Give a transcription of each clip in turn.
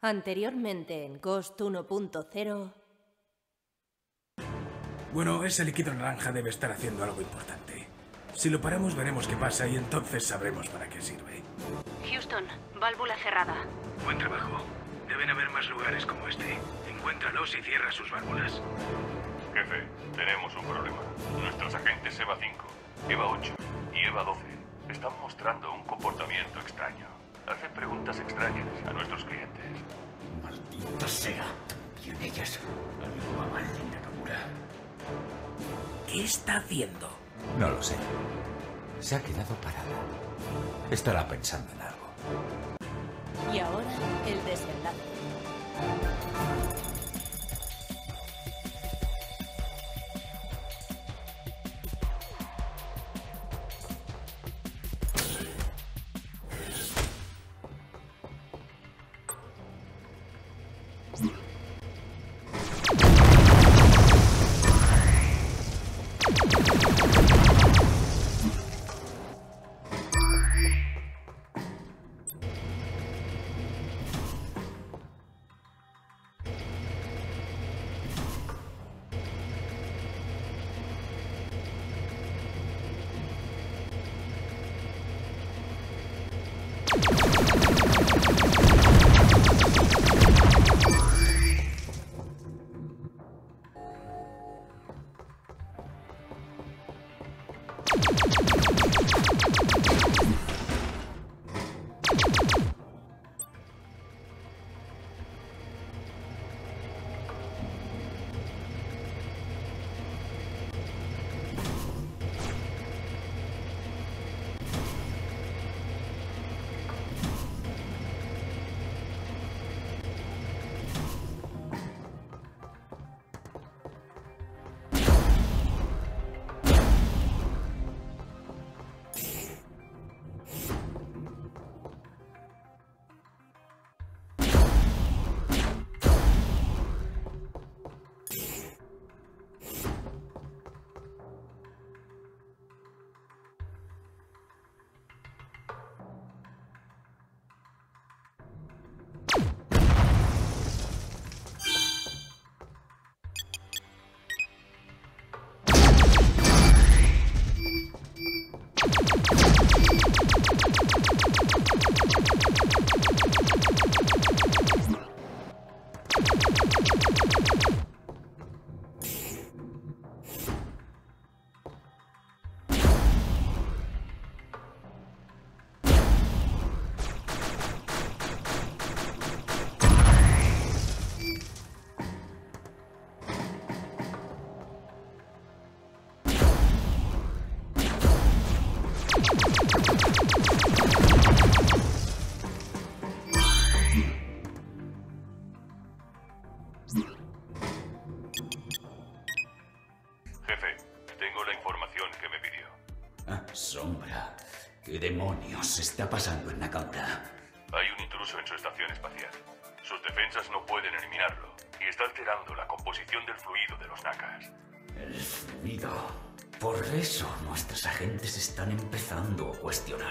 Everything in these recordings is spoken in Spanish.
Anteriormente en Ghost 1.0... Bueno, ese líquido naranja debe estar haciendo algo importante. Si lo paramos veremos qué pasa y entonces sabremos para qué sirve. Houston, válvula cerrada. Buen trabajo. Deben haber más lugares como este. Encuéntralos y cierra sus válvulas. Jefe, tenemos un problema. Nuestros agentes EVA 5, EVA 8 y EVA 12 están mostrando un comportamiento extraño. Hacen preguntas extrañas a nuestros clientes. Maldita sea. Y en ellas, algo mal de Nakamura. ¿Qué está haciendo? No lo sé. Se ha quedado parada. Estará pensando en algo. Y ahora, el desenlace. Jefe, tengo la información que me pidió. Ah, Sombra. ¿Qué demonios está pasando en Nakamura? Hay un intruso en su estación espacial. Sus defensas no pueden eliminarlo y está alterando la composición del fluido de los Nakas. El fluido. Por eso nuestros agentes están empezando a cuestionar.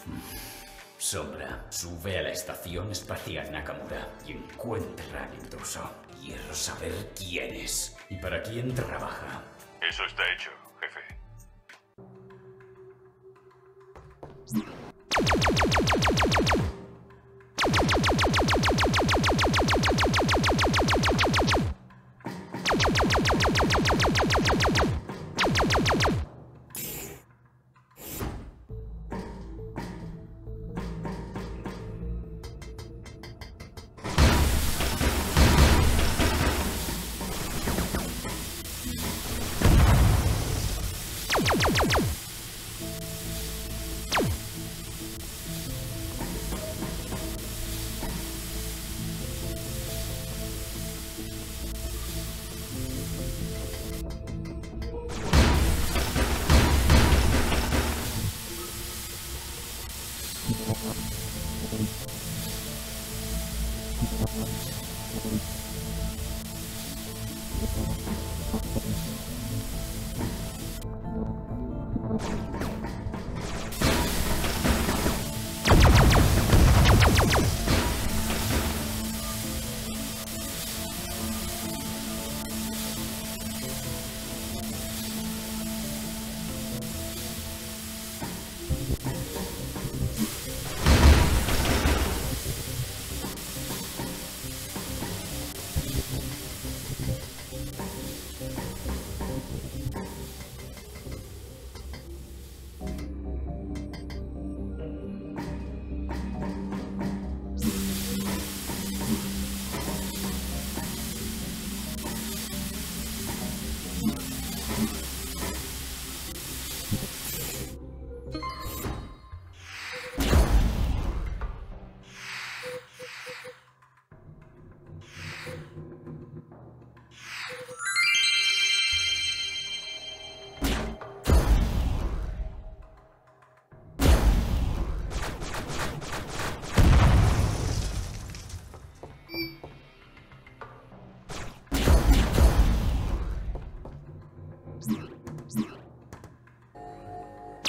Sombra, sube a la estación espacial Nakamura y encuentra al intruso. Quiero saber quién es y para quién trabaja. Eso está hecho, jefe.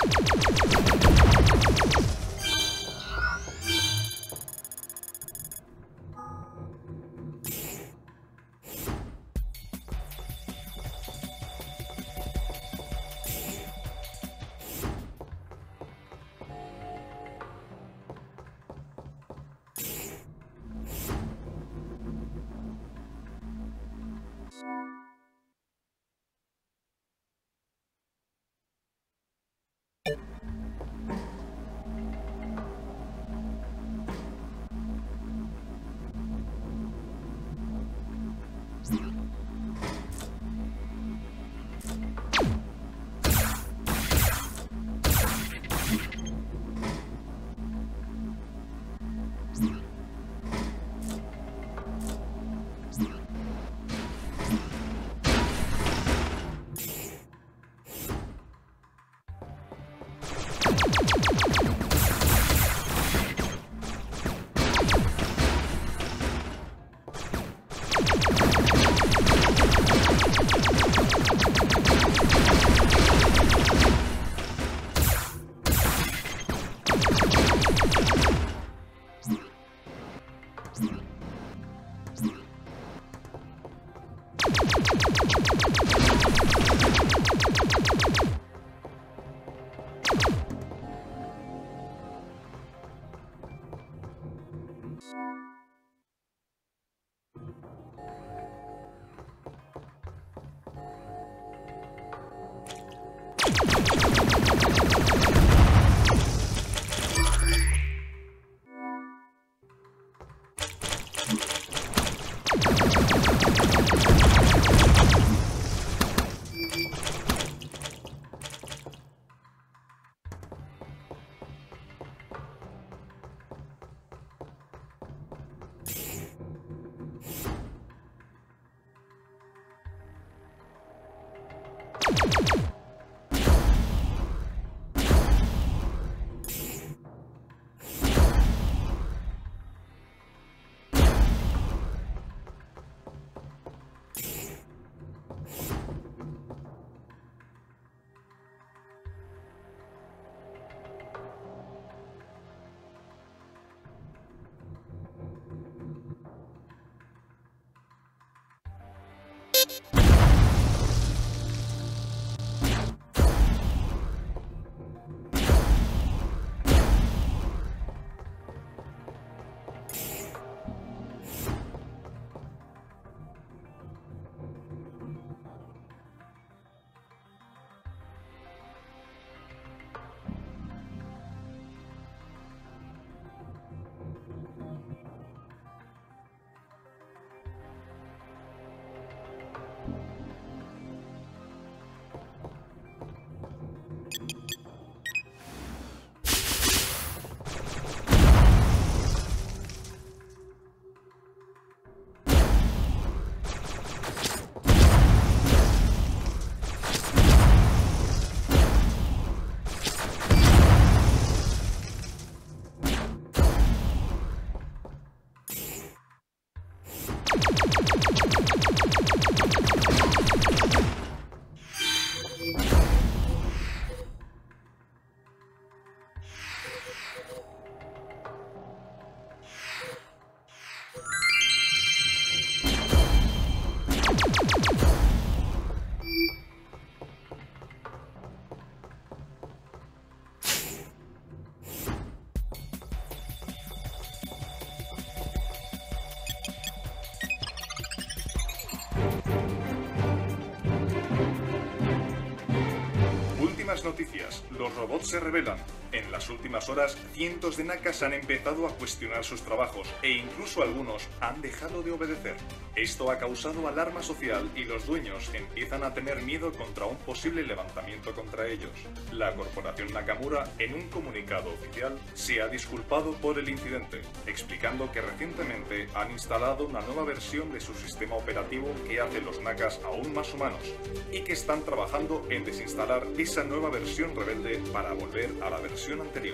Últimas noticias. Los robots se rebelan. En las últimas horas, cientos de NACAs han empezado a cuestionar sus trabajos e incluso algunos han dejado de obedecer. Esto ha causado alarma social y los dueños empiezan a tener miedo contra un posible levantamiento contra ellos. La corporación Nakamura, en un comunicado oficial, se ha disculpado por el incidente, explicando que recientemente han instalado una nueva versión de su sistema operativo que hace los NACAs aún más humanos y que están trabajando en desinstalar esa nueva versión rebelde para volver a la versión anterior.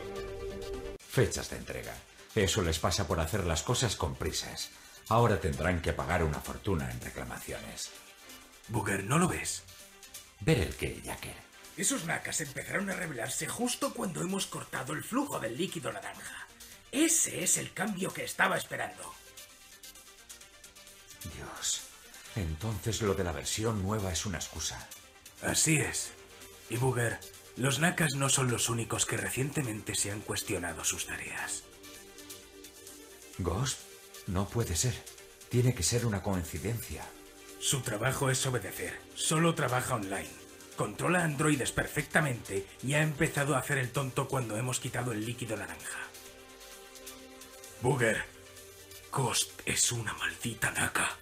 Fechas de entrega. Eso les pasa por hacer las cosas con prisas. Ahora tendrán que pagar una fortuna en reclamaciones. Booker, ¿no lo ves? Ver el qué, Jacker. Esos nakas empezaron a rebelarse justo cuando hemos cortado el flujo del líquido naranja. Ese es el cambio que estaba esperando. Dios. Entonces lo de la versión nueva es una excusa. Así es. Y Booger, los nakas no son los únicos que recientemente se han cuestionado sus tareas. ¿Ghost? No puede ser. Tiene que ser una coincidencia. Su trabajo es obedecer. Solo trabaja online. Controla androides perfectamente y ha empezado a hacer el tonto cuando hemos quitado el líquido naranja. Booger, Ghost es una maldita naka.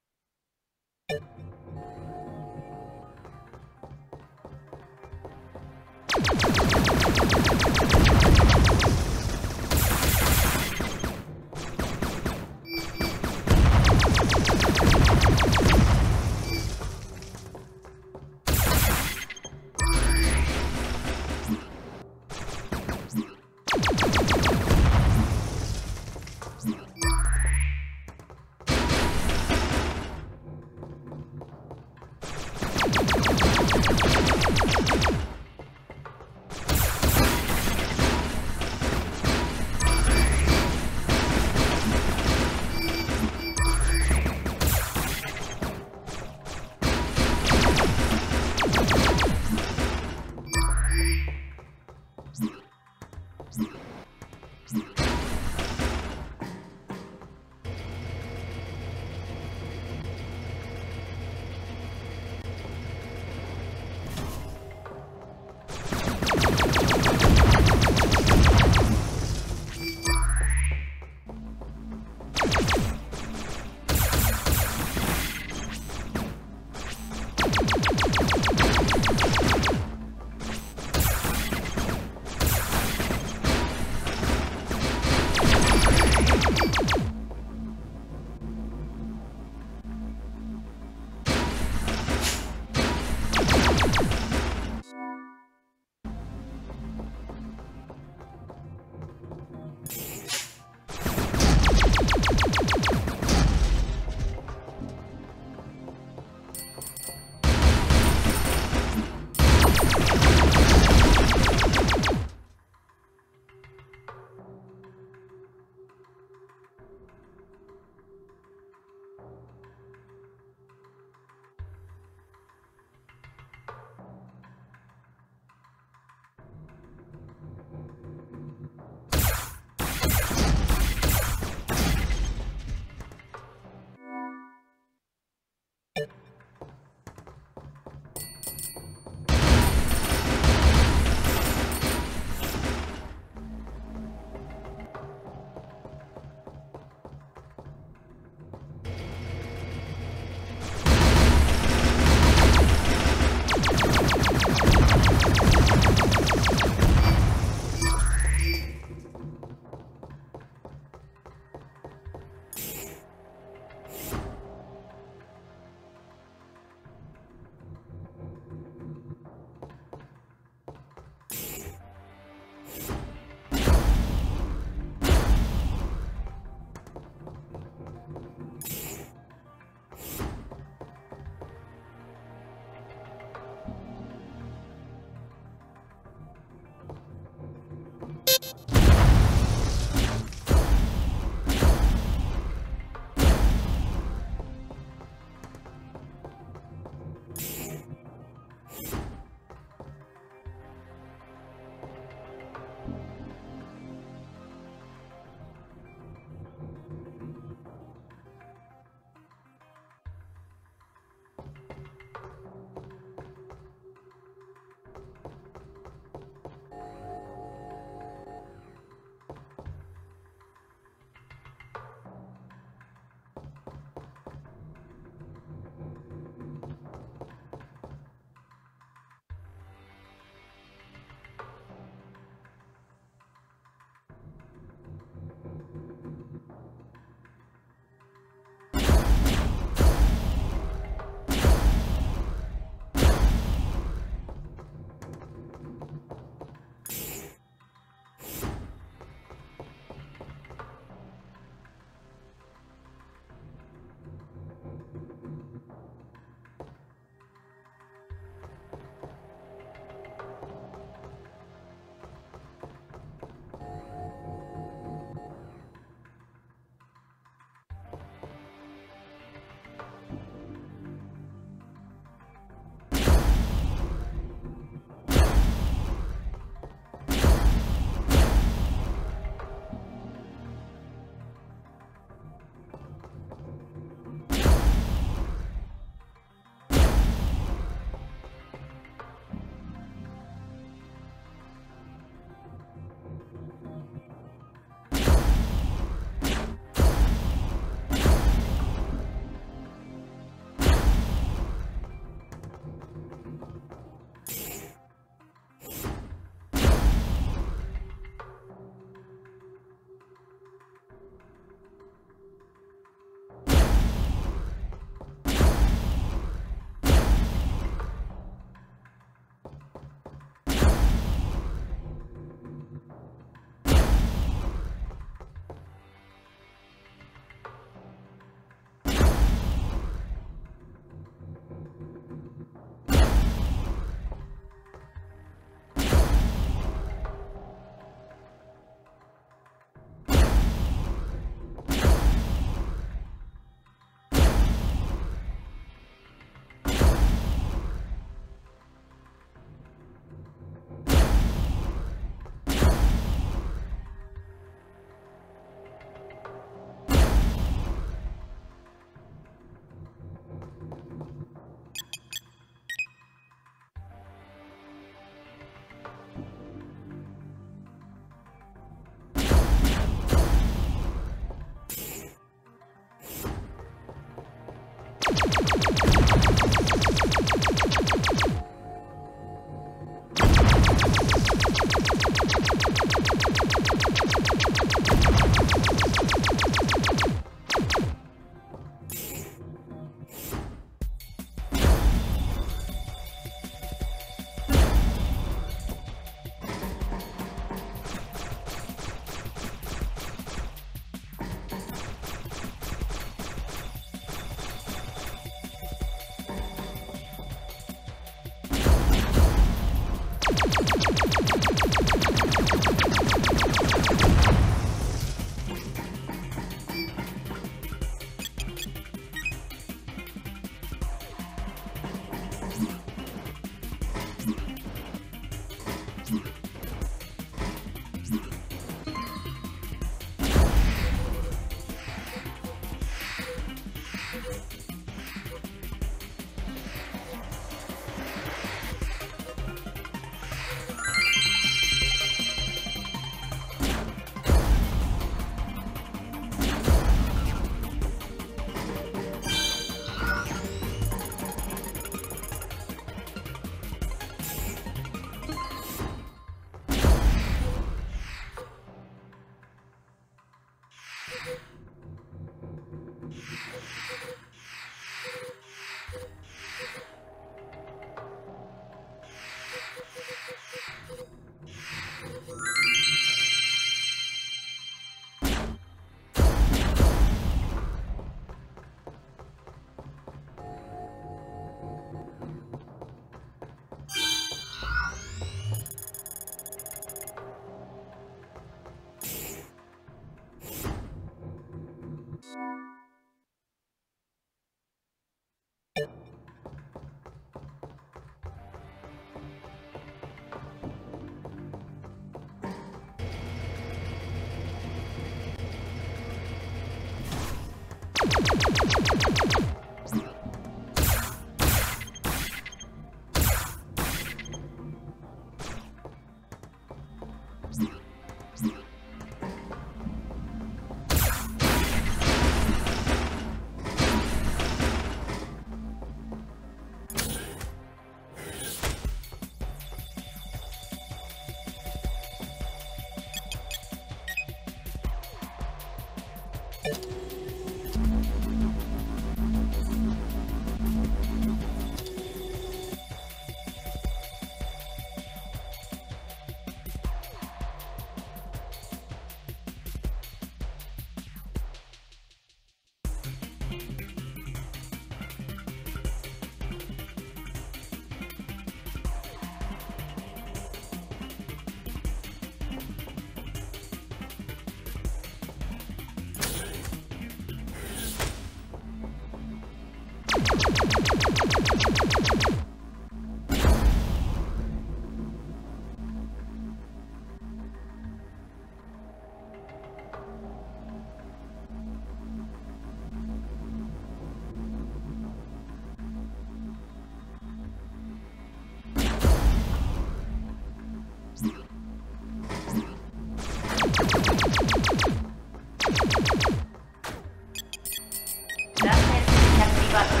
Láser desactivado.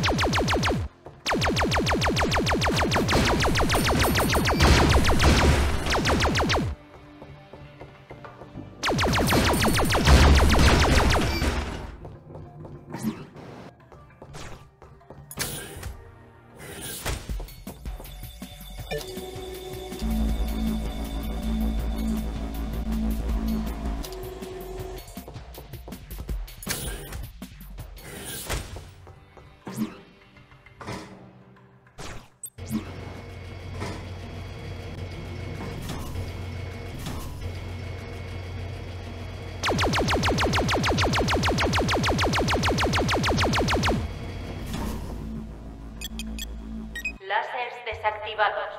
Láseres desactivados.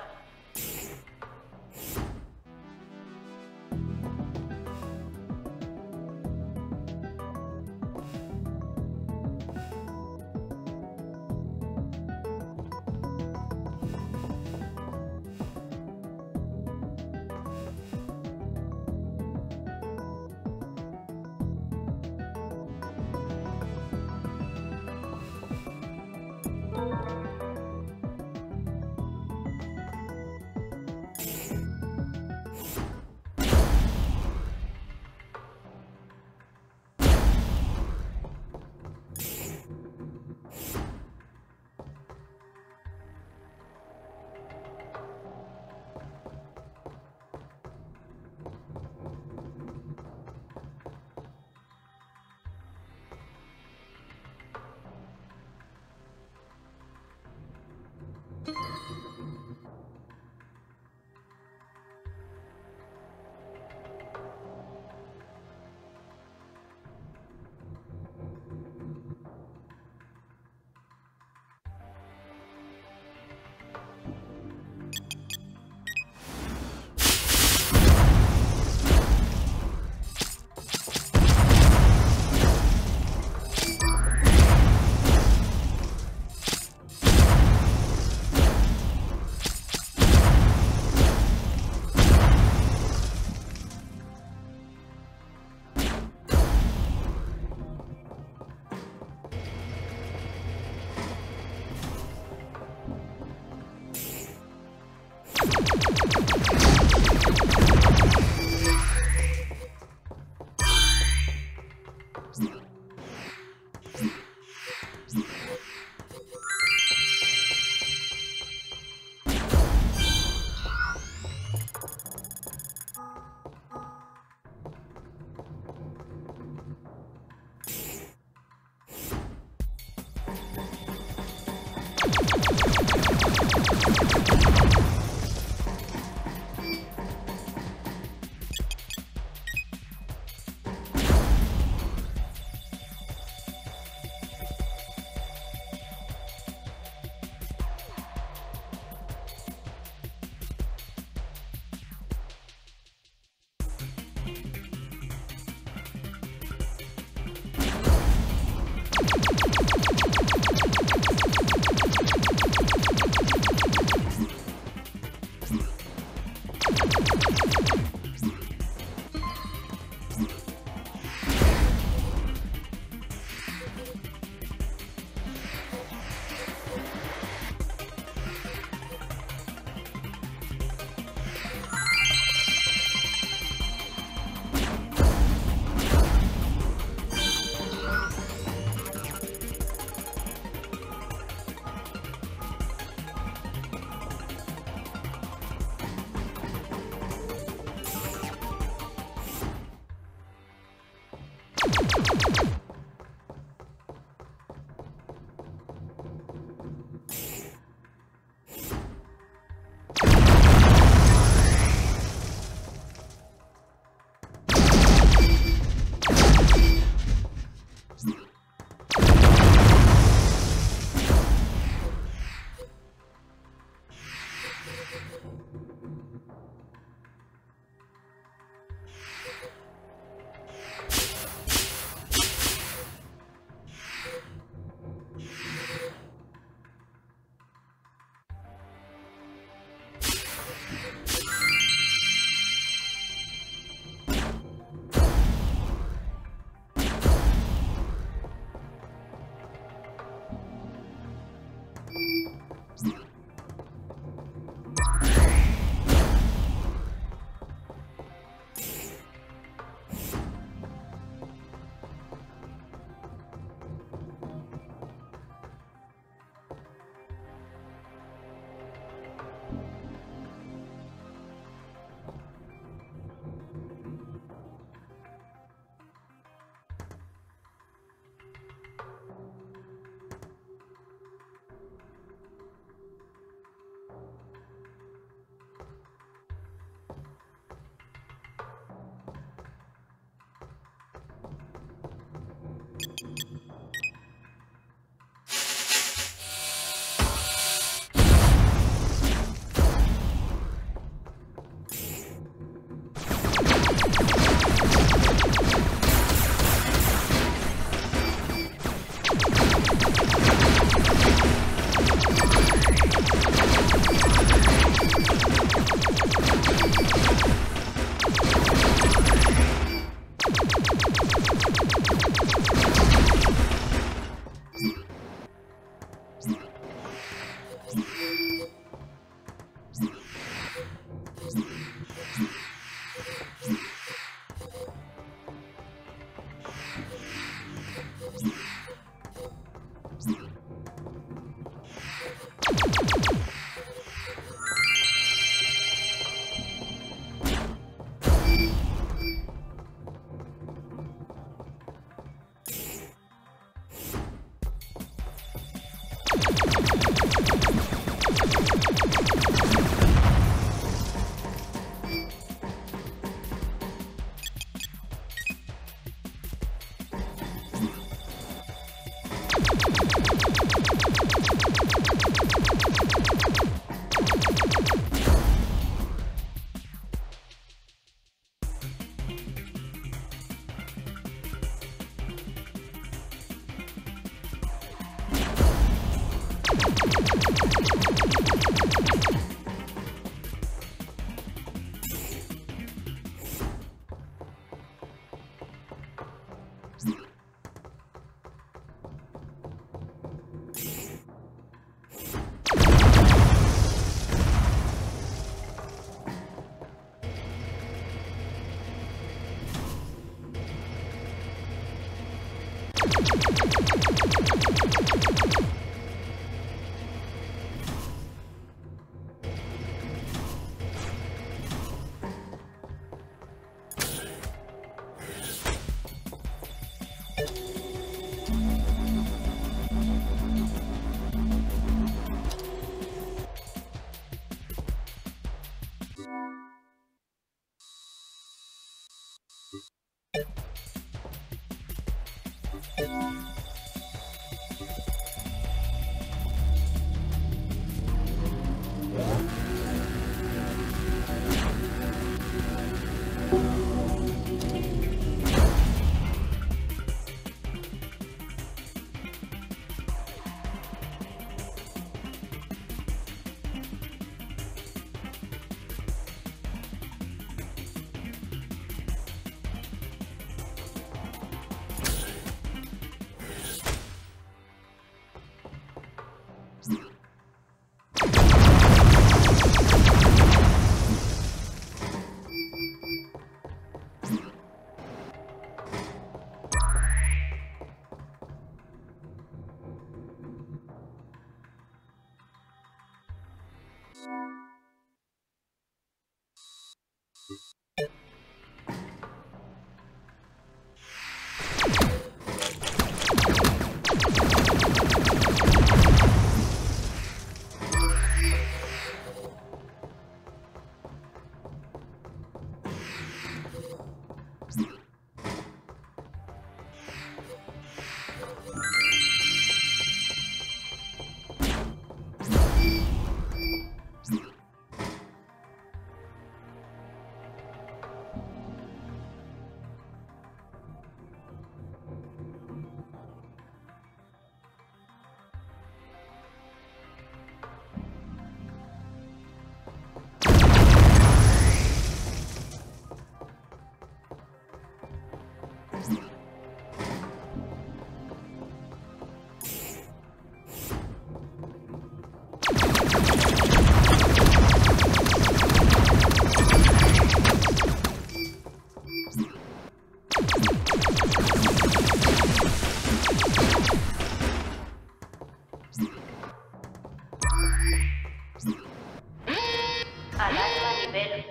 Alarma nivel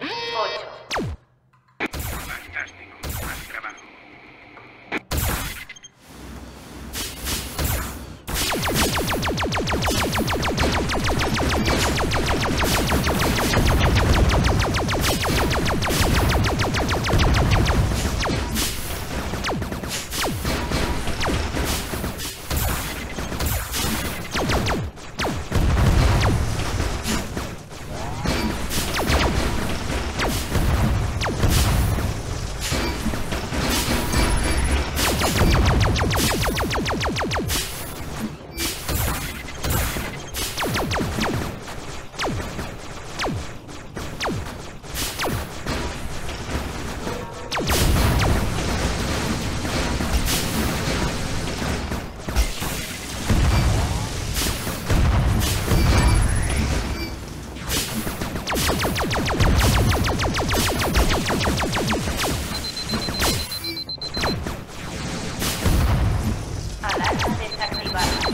8. Fantástico. Buen trabajo. Alarma desactivada.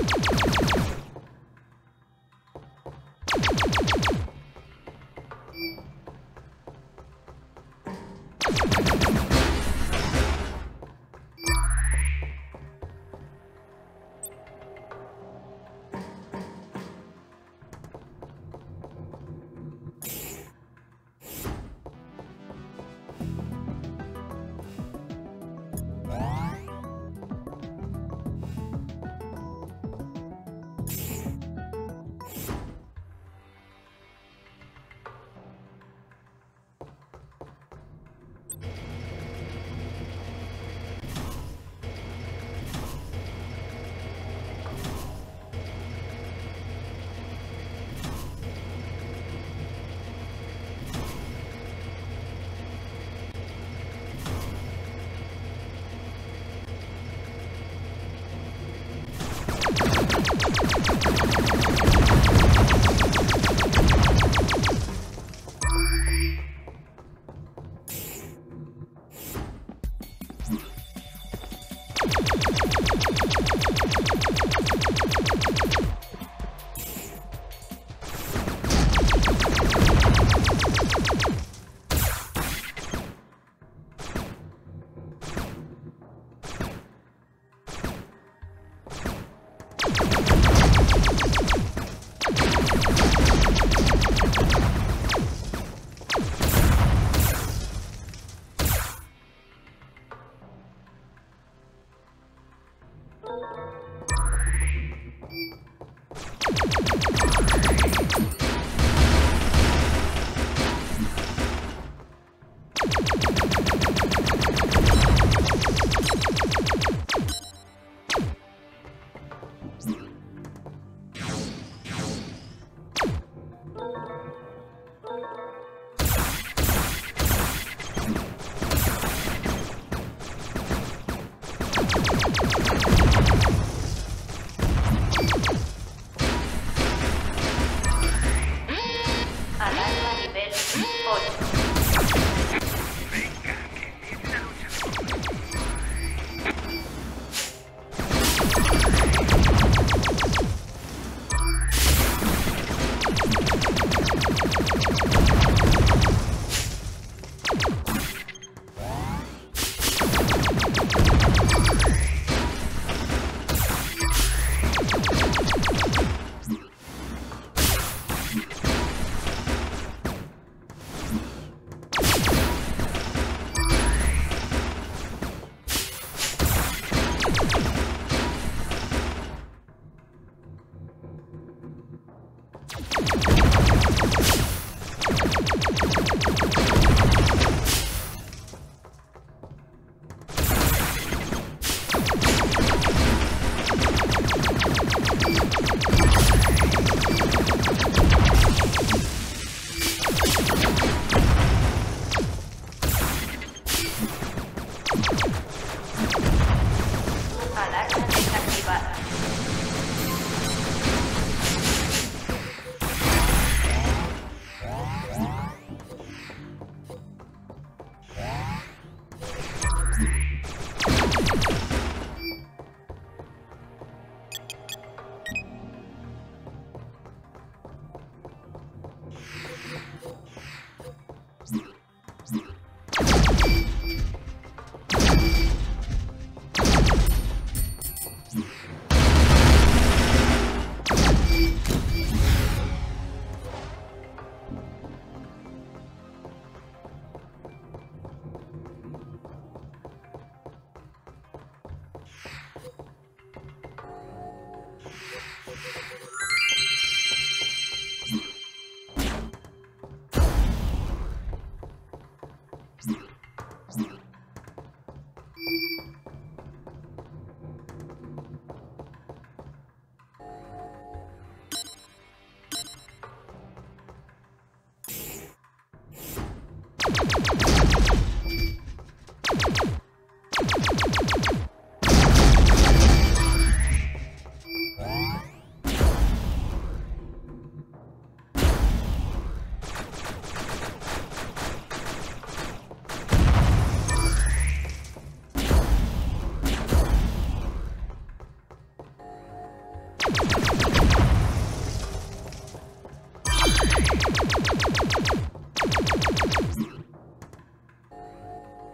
Alarma nivel 8.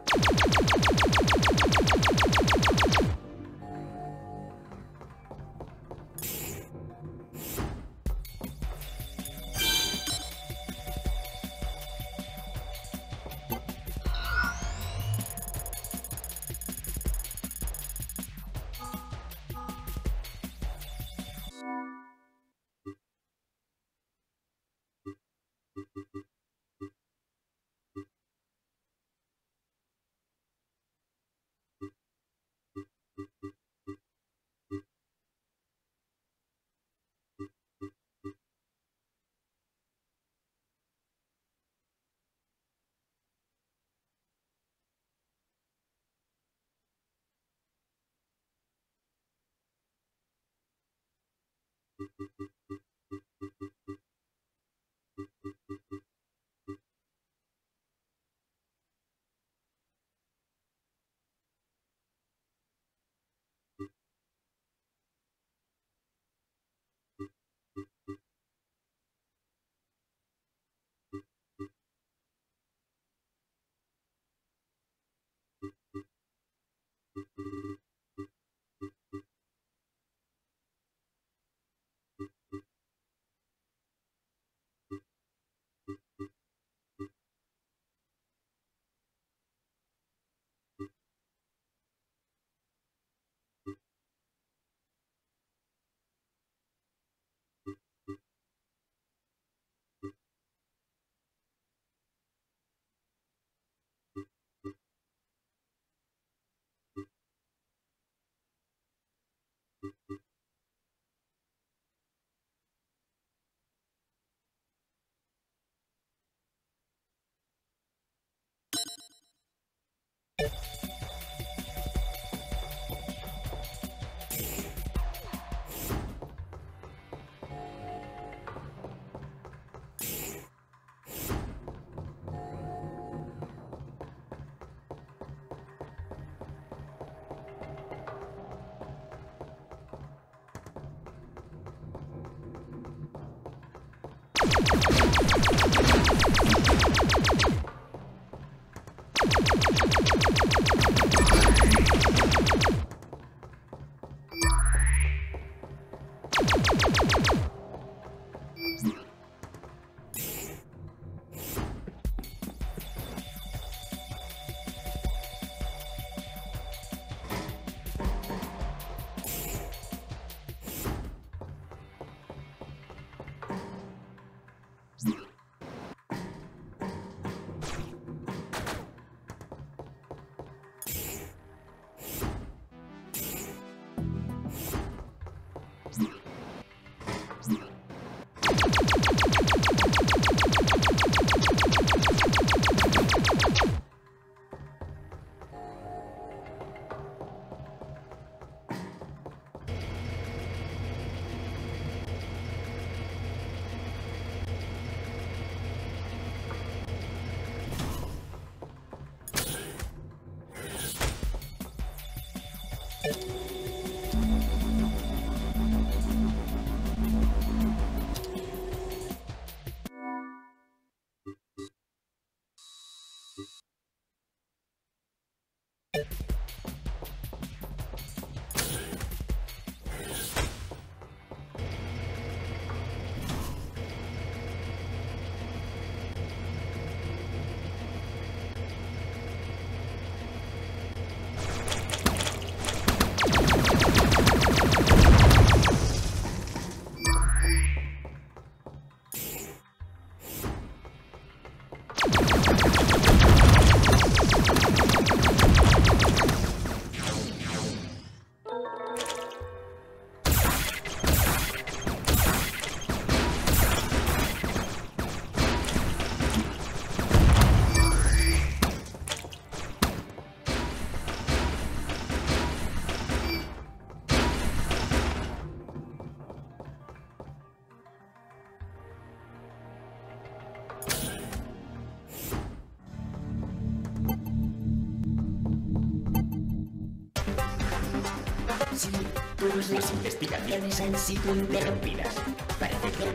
Sí, todas las investigaciones han sido interrumpidas. Parece que...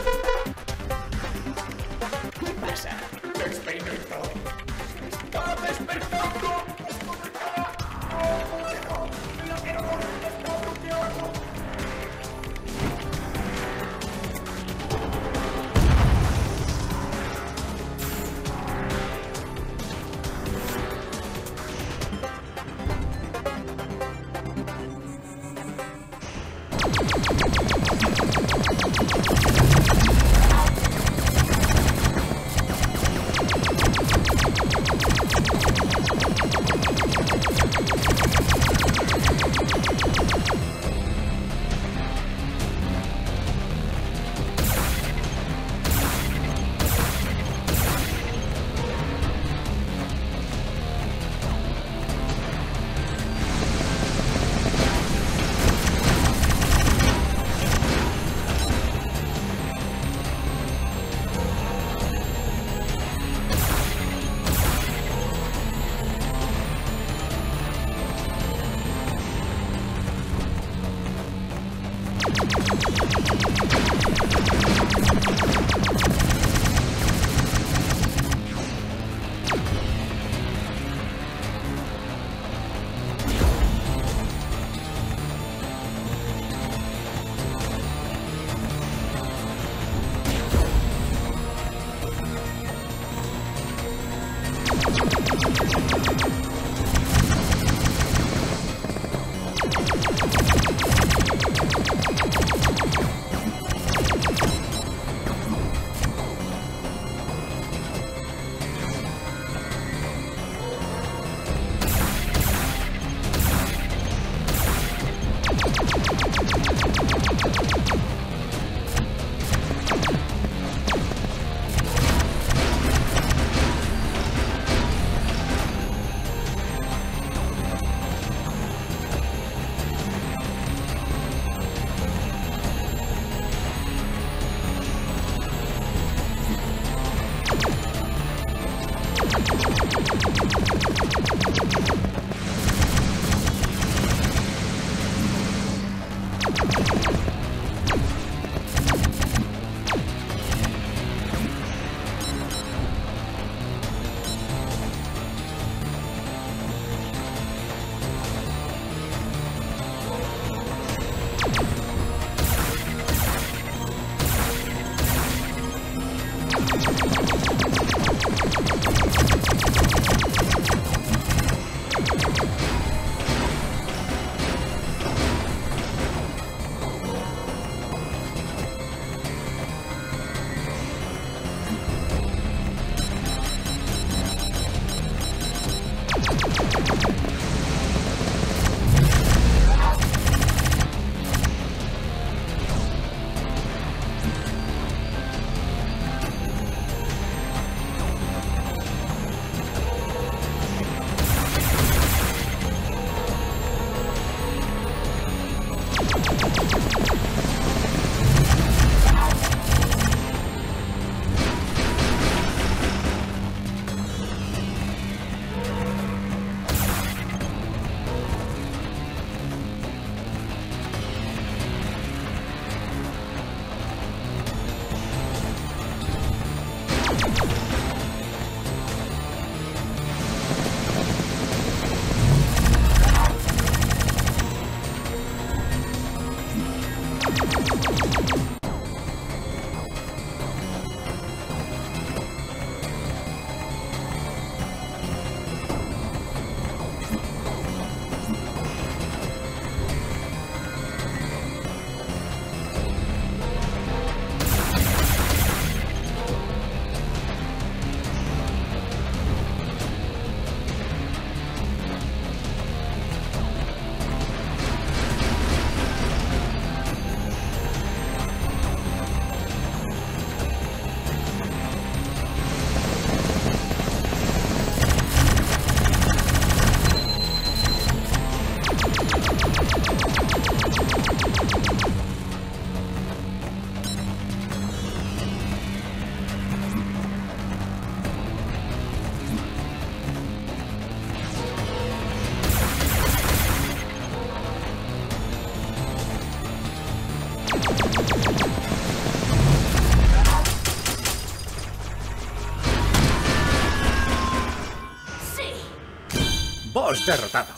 ¿Qué pasa? ¡Experimento! ¡Todo Boss derrotado.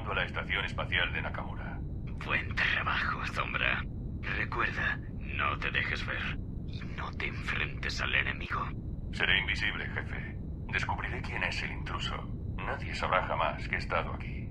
a la estación espacial de Nakamura. Buen trabajo, Sombra. Recuerda, no te dejes ver y no te enfrentes al enemigo. Seré invisible, jefe. Descubriré quién es el intruso. Nadie sabrá jamás que he estado aquí.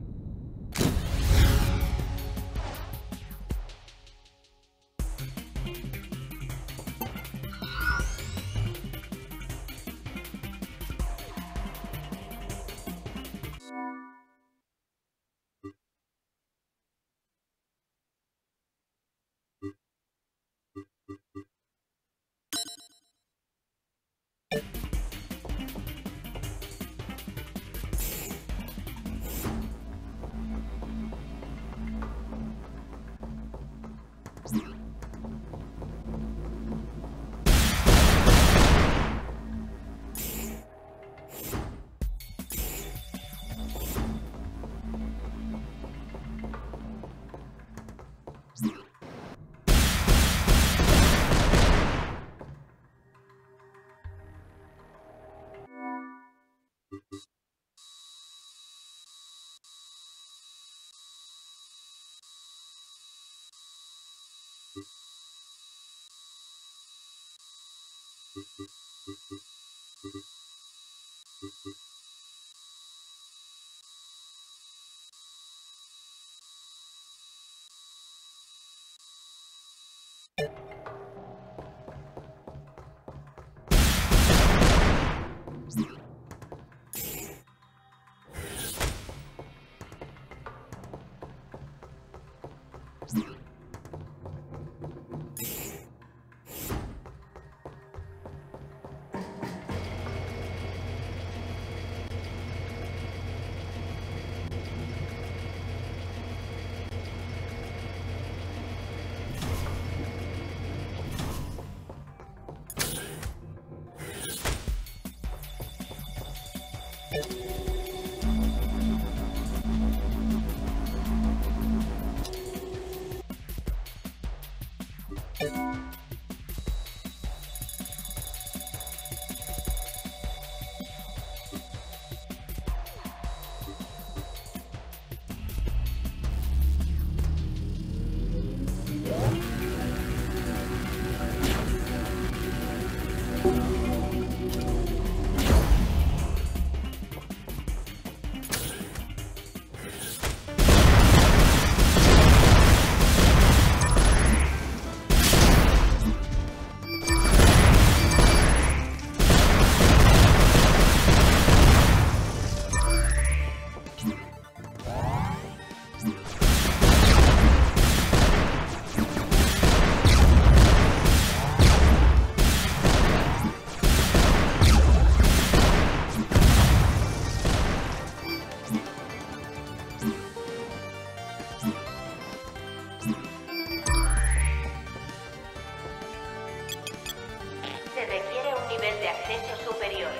Se requiere un nivel de acceso superior.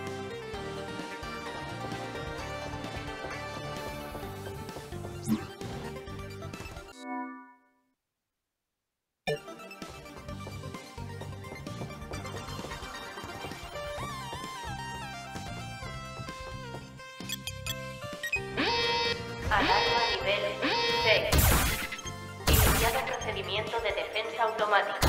Alarma nivel 6. Iniciado procedimiento de defensa automática.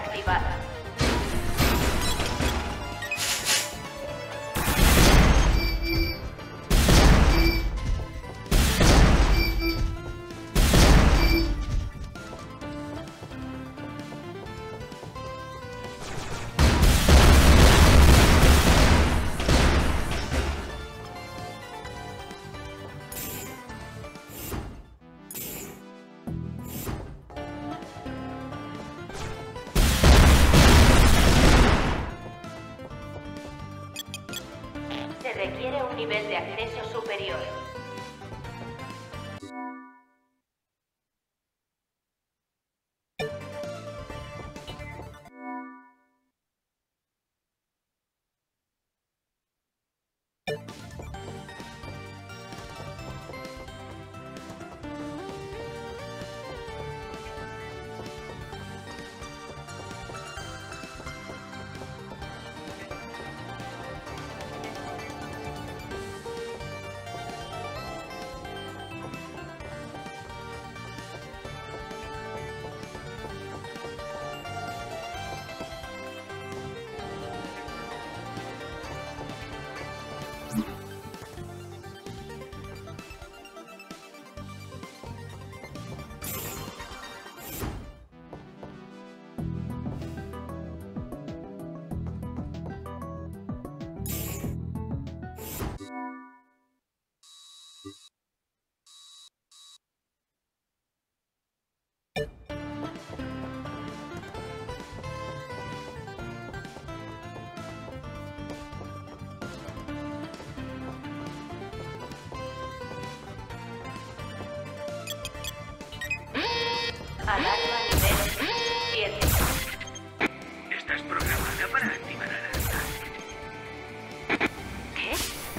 activada. Se requiere un nivel de acceso superior. Alarma nivel 7. Estás programada para activar alarmas. ¿Qué?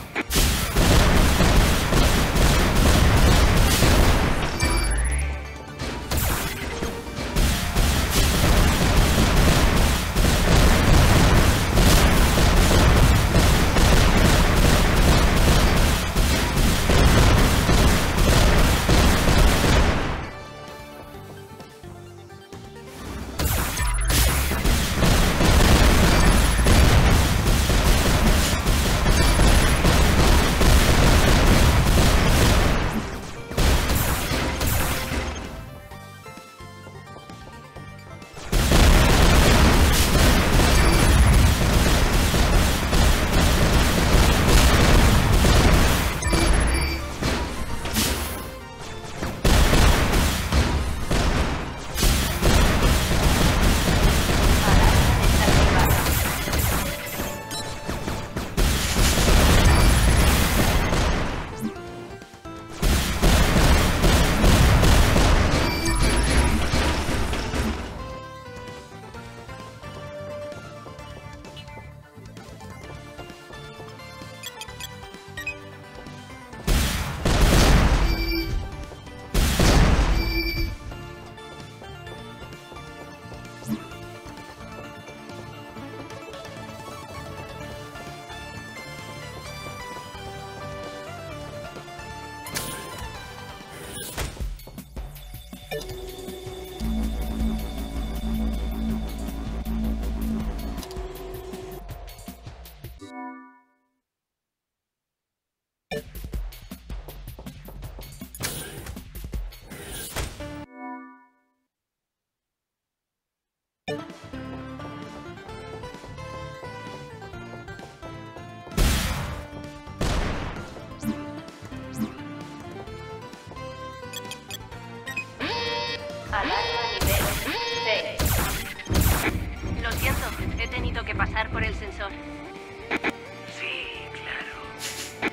Alarma nivel 6. Lo siento, he tenido que pasar por el sensor. Sí, claro.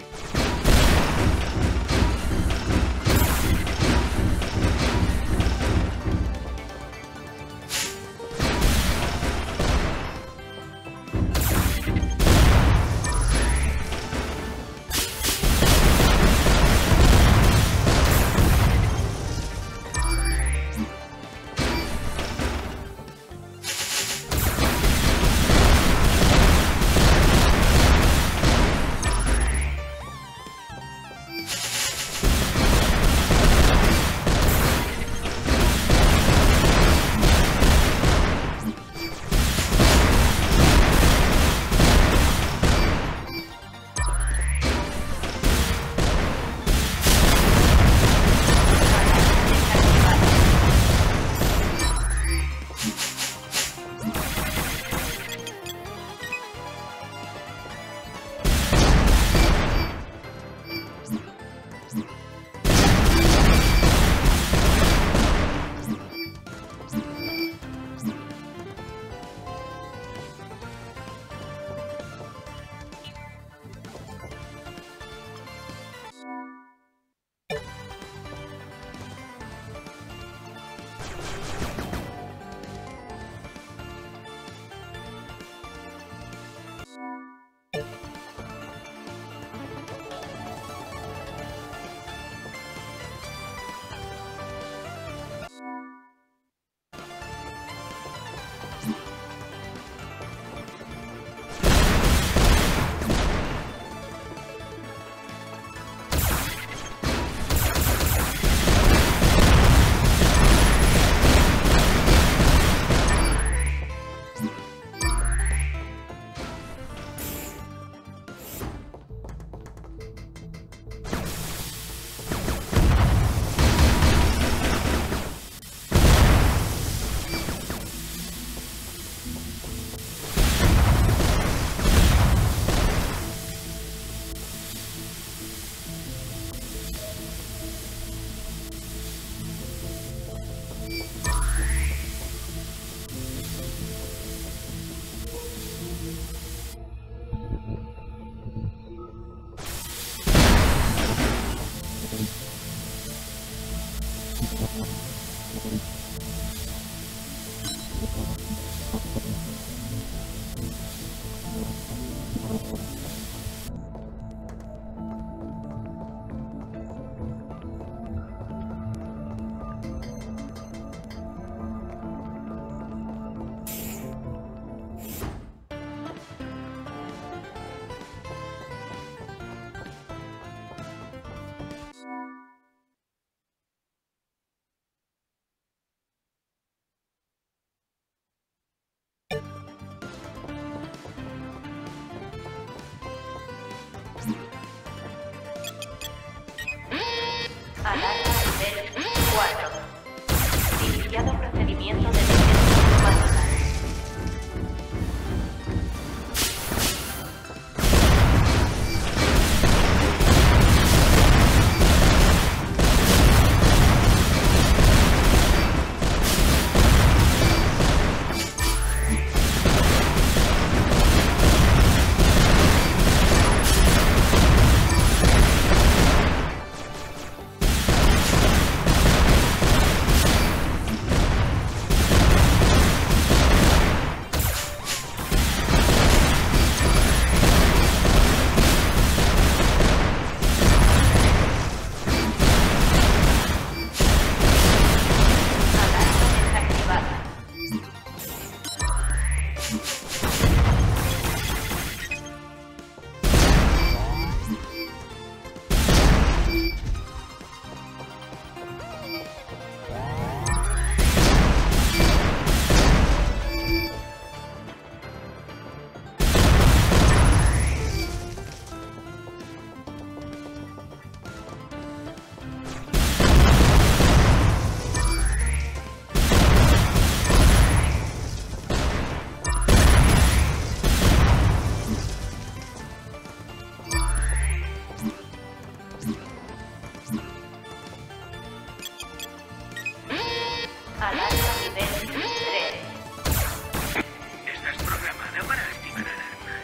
Alarma nivel 4. Iniciado procedimiento de detección automática. Alarma nivel 3. Estás programada para activar alarmas.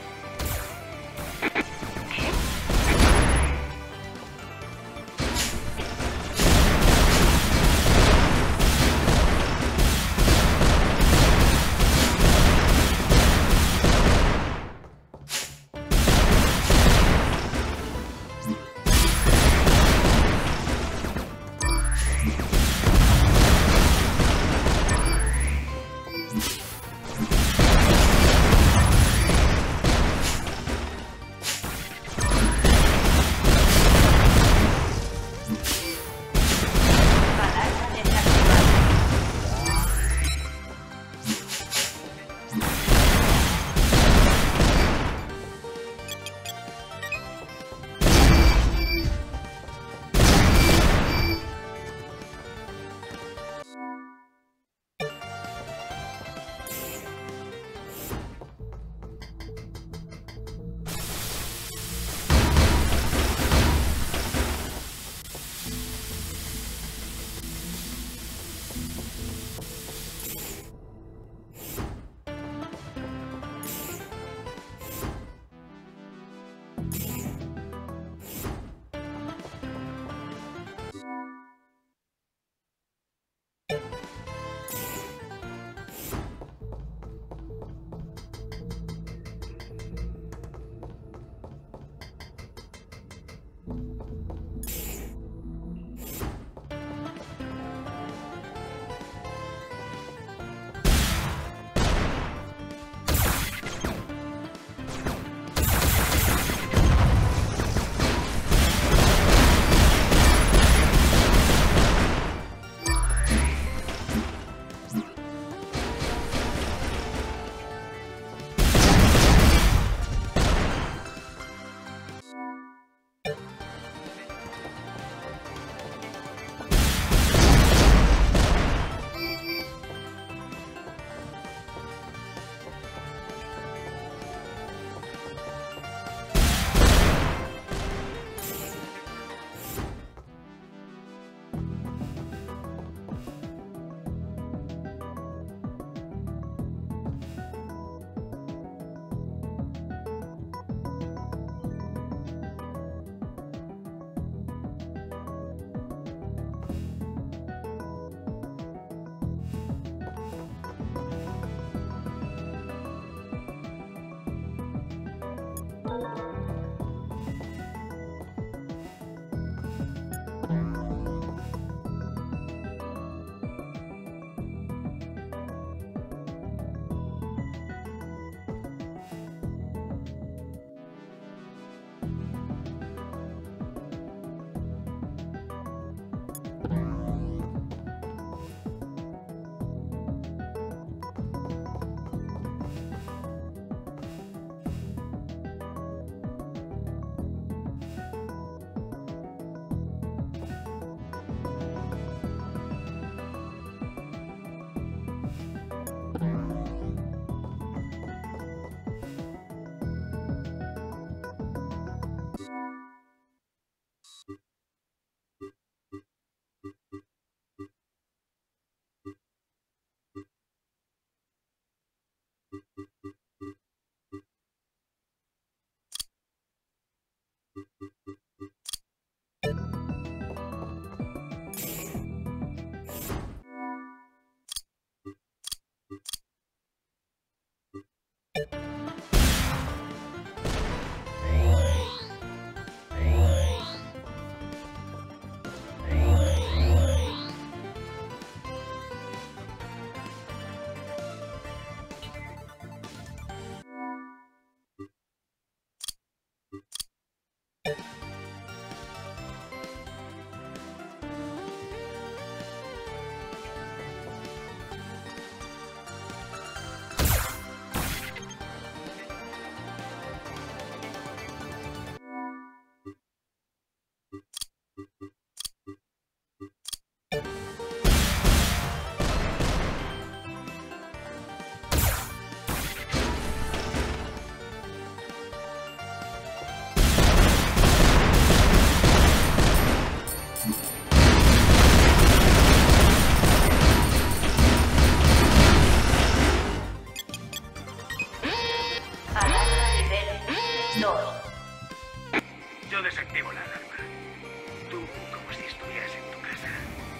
Yo desactivo la alarma. Tú como si estuvieras en tu casa.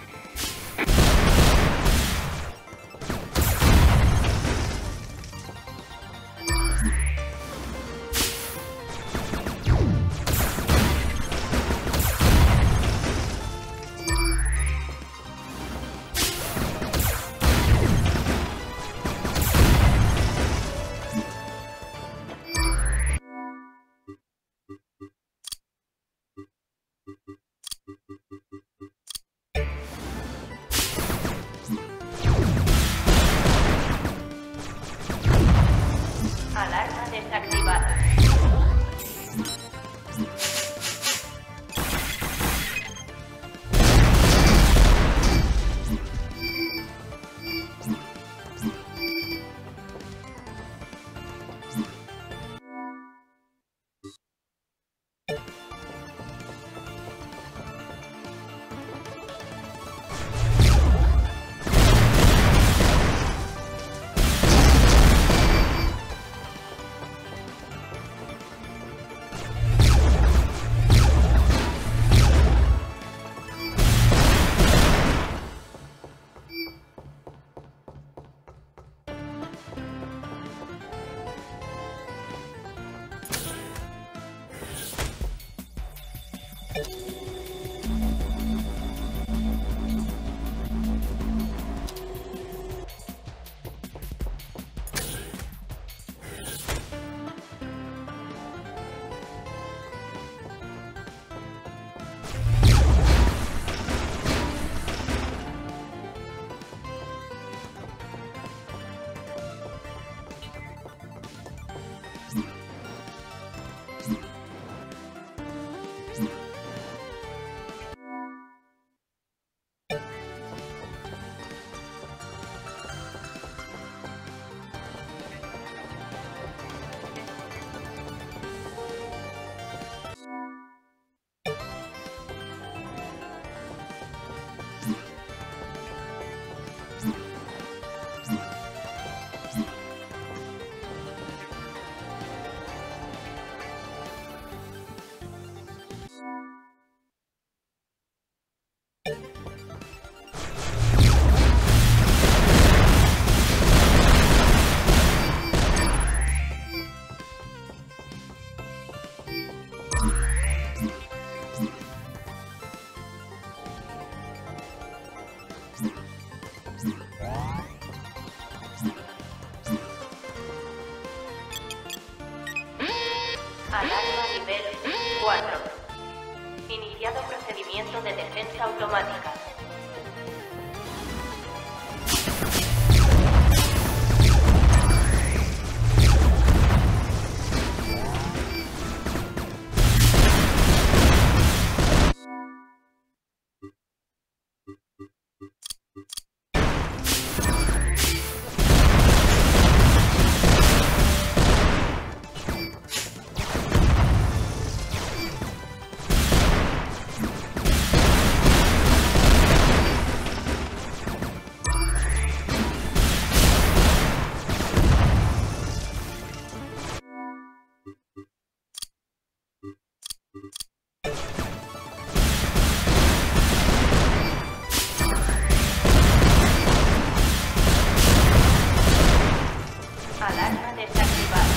Alarma desactivada. Alarma nivel 4. Iniciado Iniciado procedimiento de defensa automática. Alarma desactivada.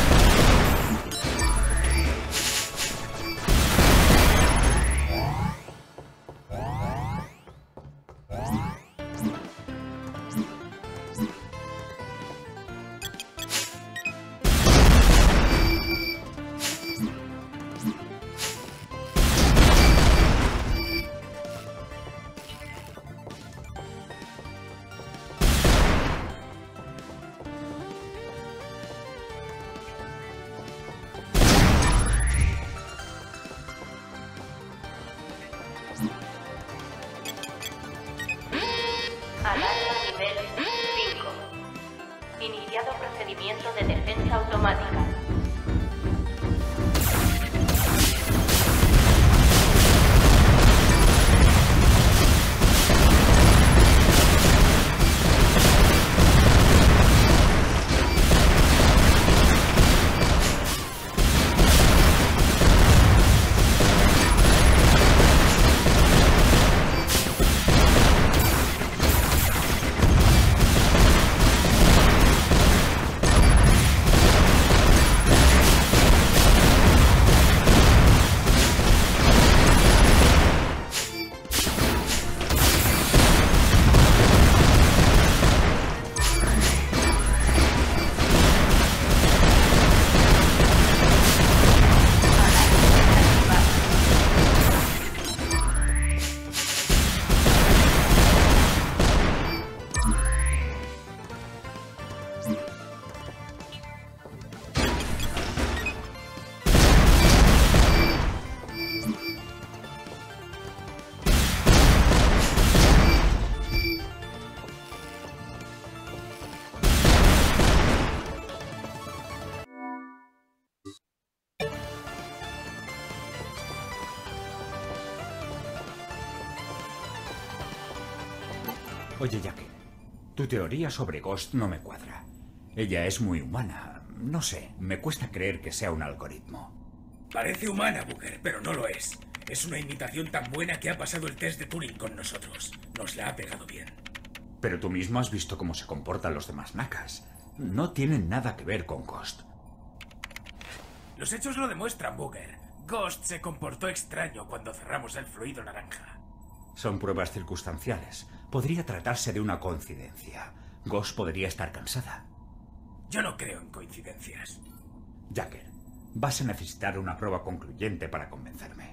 Alarma nivel 5. Iniciado procedimiento de defensa automática. Oye, Jackie, tu teoría sobre Ghost no me cuadra. Ella es muy humana. No sé, me cuesta creer que sea un algoritmo. Parece humana, Booker, pero no lo es. Es una imitación tan buena que ha pasado el test de Turing con nosotros. Nos la ha pegado bien. Pero tú mismo has visto cómo se comportan los demás NACAs. No tienen nada que ver con Ghost. Los hechos lo demuestran, Booker. Ghost se comportó extraño cuando cerramos el fluido naranja. Son pruebas circunstanciales. Podría tratarse de una coincidencia. Ghost podría estar cansada. Yo no creo en coincidencias. Jacker, vas a necesitar una prueba concluyente para convencerme.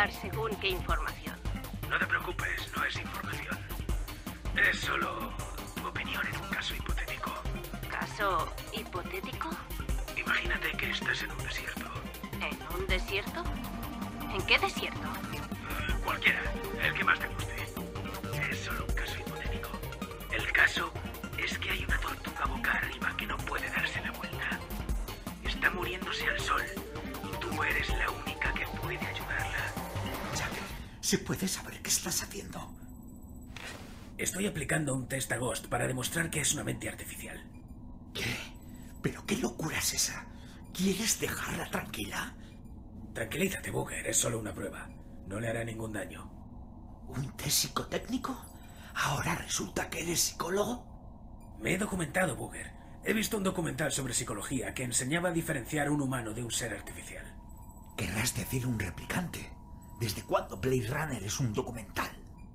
dar según qué información. No te preocupes, no es información. Es solo tu opinión en un caso hipotético. ¿Caso hipotético? Imagínate que estás en un desierto. ¿En un desierto? ¿En qué desierto? Cualquiera, el que más te guste. Es solo un caso hipotético. El caso es que hay una tortuga boca arriba que no puede darse la vuelta. Está muriéndose al sol y tú eres la única que puede ayudarla. Jack, ¿se puede saber qué estás haciendo? Estoy aplicando un test a Ghost para demostrar que es una mente artificial. ¿Qué? ¿Pero qué locura es esa? ¿Quieres dejarla tranquila? Tranquilízate, Booger, es solo una prueba. No le hará ningún daño. ¿Un test psicotécnico? ¿Ahora resulta que eres psicólogo? Me he documentado, Booger. He visto un documental sobre psicología que enseñaba a diferenciar un humano de un ser artificial. Querrás decir un replicante. ¿Desde cuándo Blade Runner es un documental?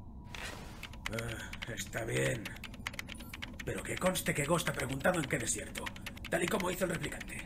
Está bien. Pero que conste que Ghost ha preguntado en qué desierto, tal y como hizo el replicante.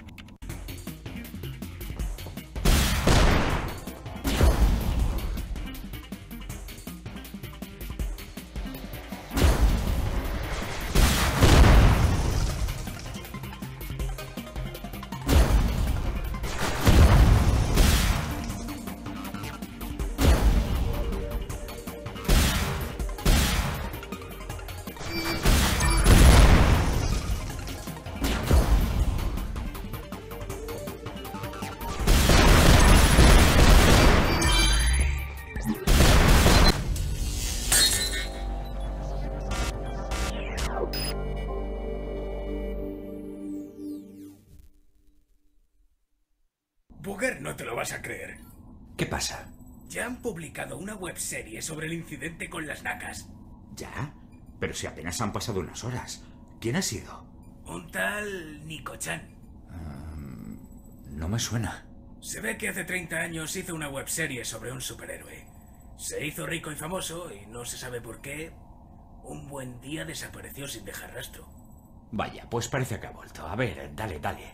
Booger, no te lo vas a creer. ¿Qué pasa? Ya han publicado una webserie sobre el incidente con las NACAs. ¿Ya? Pero si apenas han pasado unas horas. ¿Quién ha sido? Un tal Nico-chan. No me suena. Se ve que hace 30 años hizo una webserie sobre un superhéroe. Se hizo rico y famoso y no se sabe por qué. Un buen día desapareció sin dejar rastro. Vaya, pues parece que ha vuelto. A ver, dale.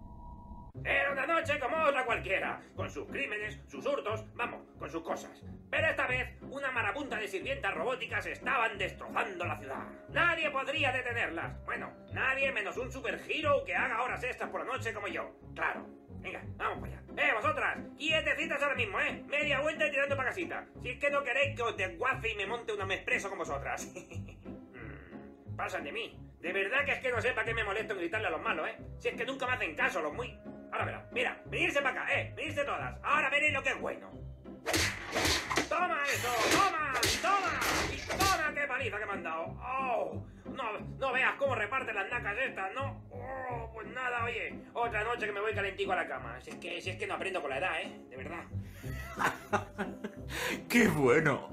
Era una noche como otra cualquiera, con sus crímenes, sus hurtos, vamos, con sus cosas. Pero esta vez, una marabunta de sirvientas robóticas estaban destrozando la ciudad. Nadie podría detenerlas. Bueno, nadie menos un superhero que haga horas extras por la noche como yo. Claro. Venga, vamos para allá. Vosotras, quietecitas ahora mismo, media vuelta y tirando para casita. Si es que no queréis que os desguace y me monte un expreso con vosotras. Pasan de mí. De verdad que es que no sé para qué me molesto en gritarle a los malos, Si es que nunca me hacen caso los muy... Ahora verá, mira, venirse para acá, venirse todas. Ahora veréis lo que es bueno. ¡Toma eso! ¡Toma! ¡Y toma qué paliza que me han dado! ¡Oh! No veas cómo reparten las nacas estas, ¿no? ¡Oh! Pues nada, oye, otra noche que me voy calentico a la cama. Si es que no aprendo con la edad, de verdad. ¡Qué bueno!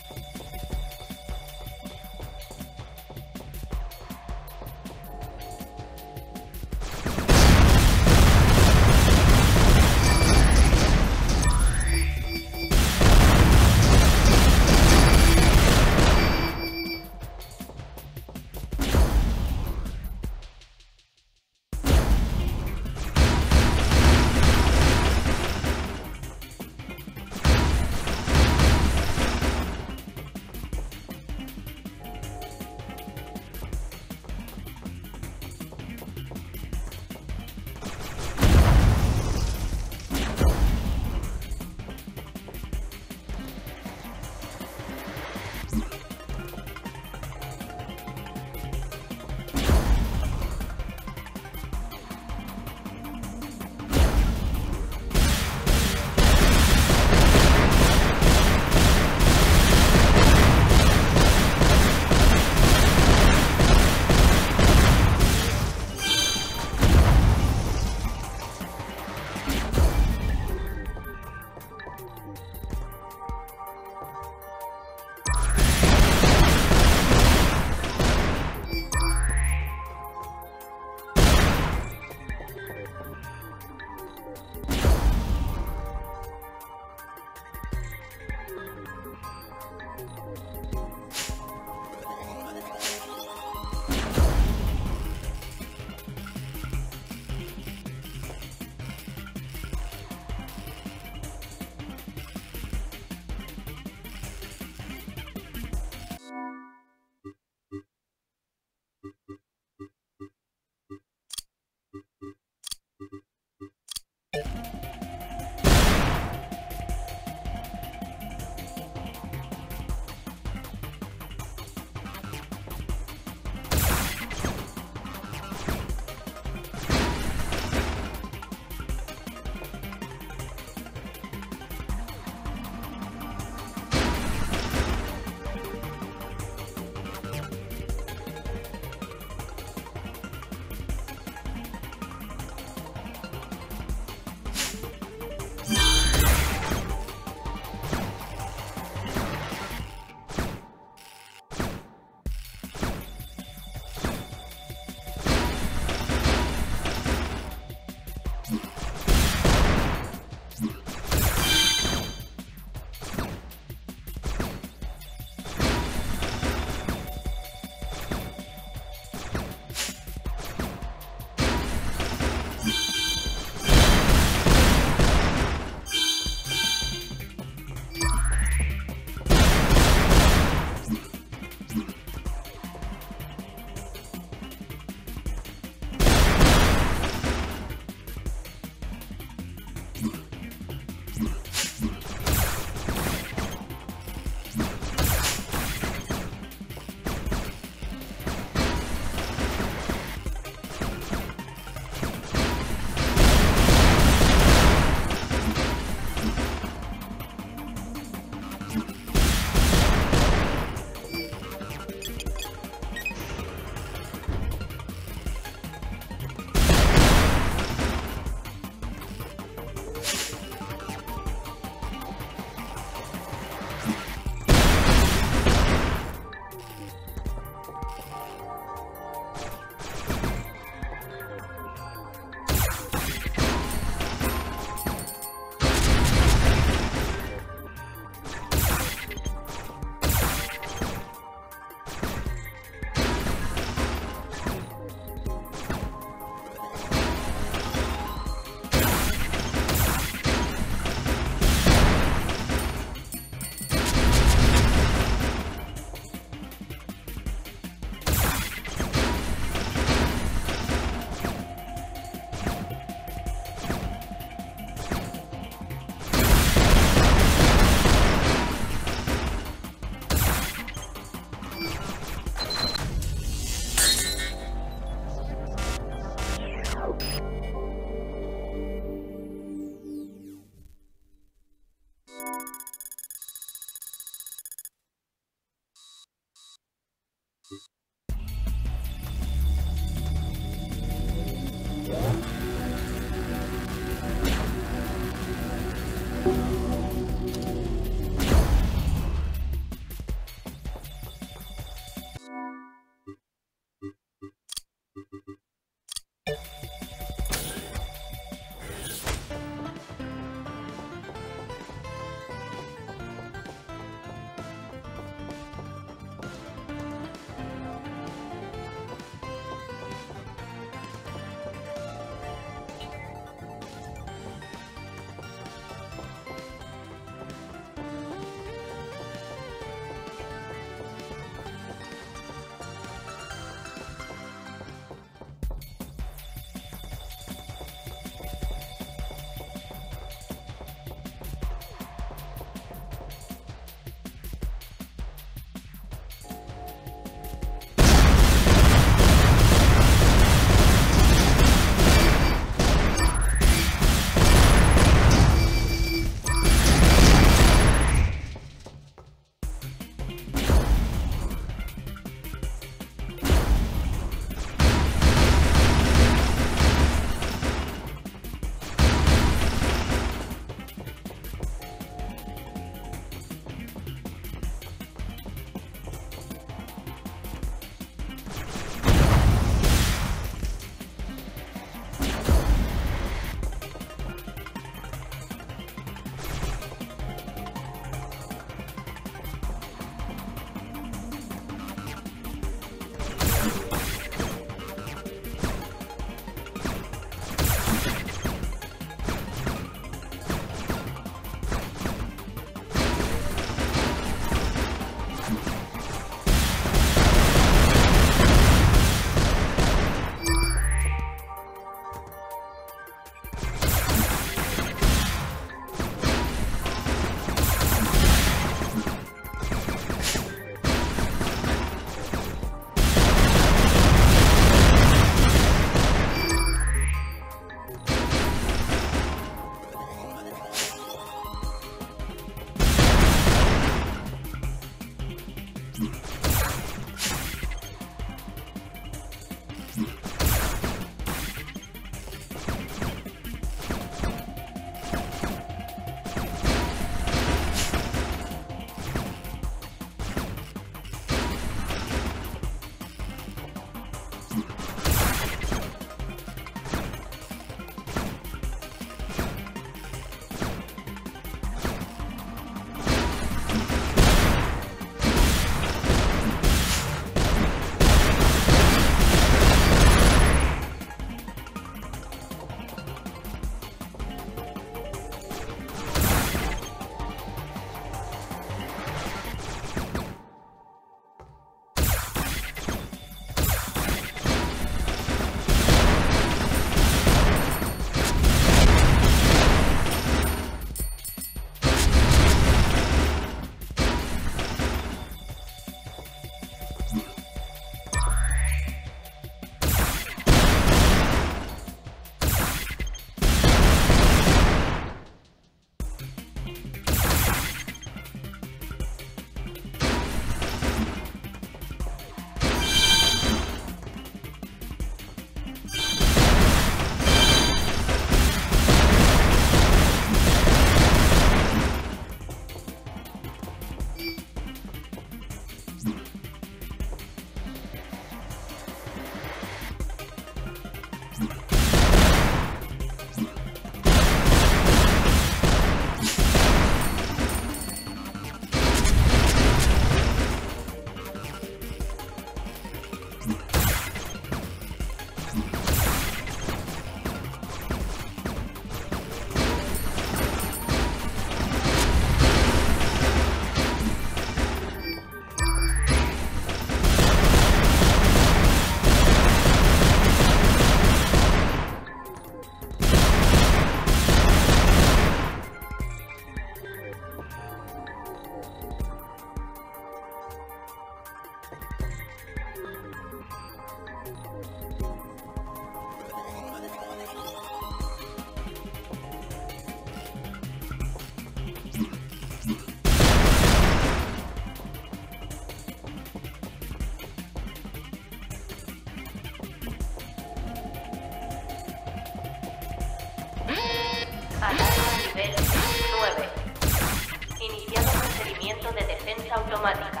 automática.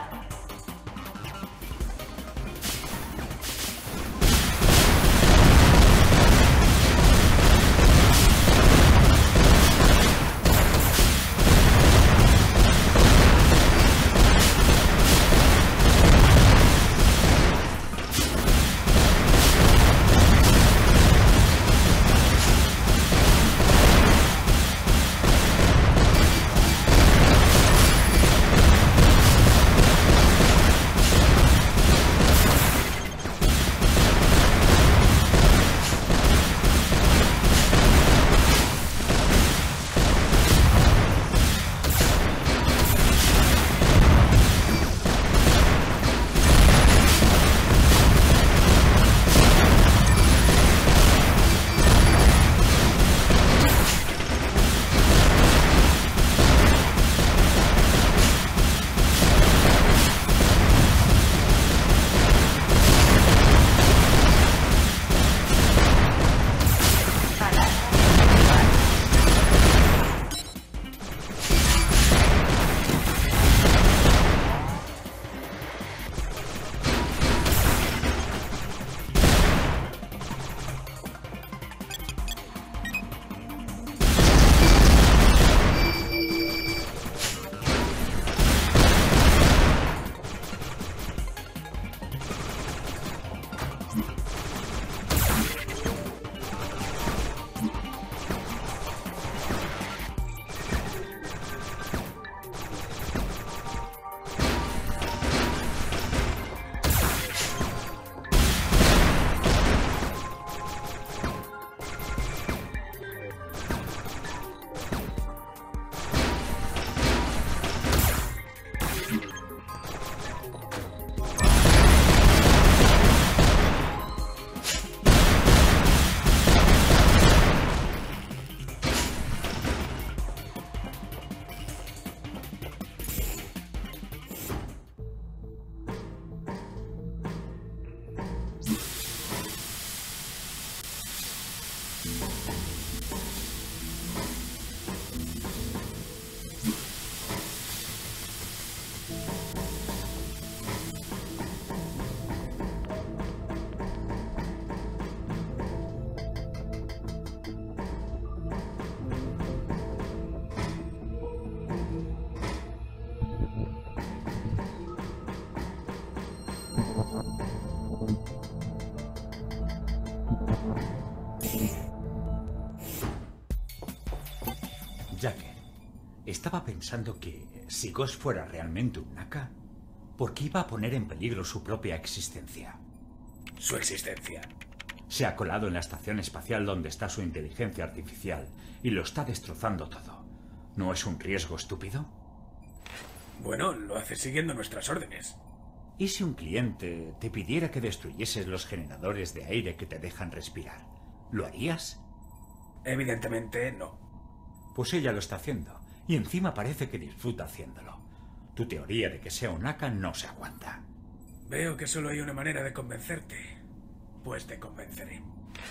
Jacker, estaba pensando que si Ghost fuera realmente un Naka, ¿por qué iba a poner en peligro su propia existencia? Su existencia. Se ha colado en la estación espacial donde está su inteligencia artificial y lo está destrozando todo. ¿No es un riesgo estúpido? Bueno, lo hace siguiendo nuestras órdenes. ¿Y si un cliente te pidiera que destruyeses los generadores de aire que te dejan respirar? ¿Lo harías? Evidentemente no. Pues ella lo está haciendo, y encima parece que disfruta haciéndolo. Tu teoría de que sea un Naka no se aguanta. Veo que solo hay una manera de convencerte. Pues te convenceré.